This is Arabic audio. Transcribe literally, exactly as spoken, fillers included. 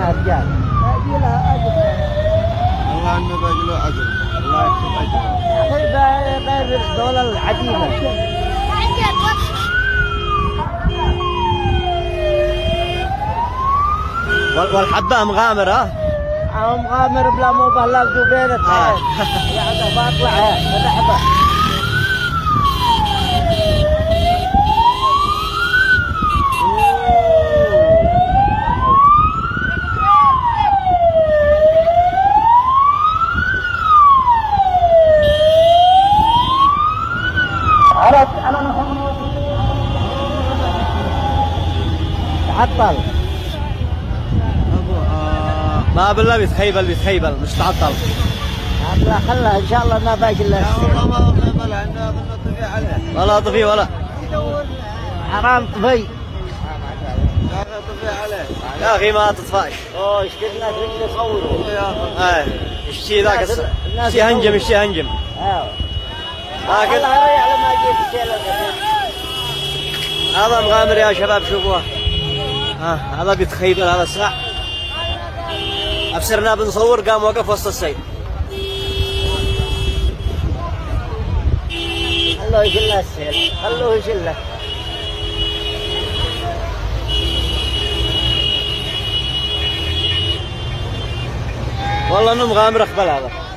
يا رجال باقي لها اجر. والله انه باقي له اجر، الله يكتب اجره. يا اخي غير ذول العديمه. والحبة مغامرة. ها؟ مغامر بلا مبالغ وبينك. اه يعني بطلع بالحبة. عرفت انا تعطل. ما بالله بيتخيبل بيتخيبل مش تعطل. لا خلها ان شاء الله ما باقي الا لا والله ما هو خيبل، عندنا ظن طفي عليه. ولا طفي ولا حرام طفي. لا طفي عليه يا اخي ما تطفاش. اوه ايش كنا رجلي يصوروا. ايه الشيء ذاك الشيء هنجم الشيء هنجم. ايوه لكن الله يعلم ما جيت الشيء هذا مغامر يا شباب شوفوه. ها هذا بيتخيبل هذا صح. ابصرنا بنصور قام وقف وسط السيل. خلوه يشيلها السيل، خلوه يشيلها. والله انه مغامر اقبل هذا.